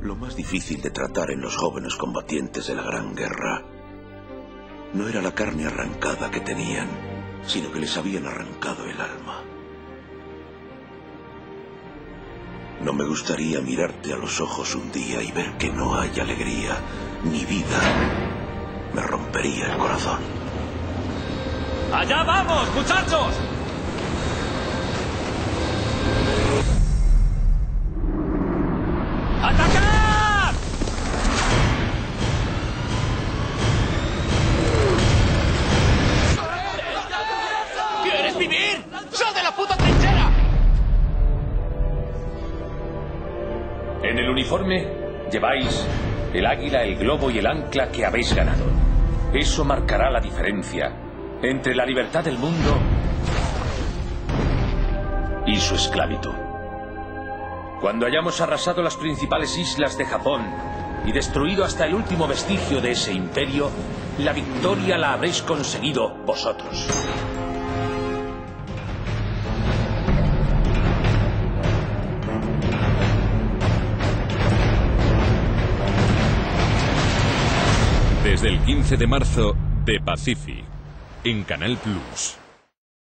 Lo más difícil de tratar en los jóvenes combatientes de la Gran Guerra no era la carne arrancada que tenían, sino que les habían arrancado el alma. No me gustaría mirarte a los ojos un día y ver que no hay alegría ni vida. Me rompería el corazón. ¡Allá vamos, muchachos! ¡Atacar! ¿Quieres vivir? ¡Sal de la puta trinchera! En el uniforme lleváis el águila, el globo y el ancla que habéis ganado. Eso marcará la diferencia entre la libertad del mundo y su esclavitud. Cuando hayamos arrasado las principales islas de Japón y destruido hasta el último vestigio de ese imperio, la victoria la habréis conseguido vosotros. Desde el 15 de marzo, The Pacific, en Canal Plus.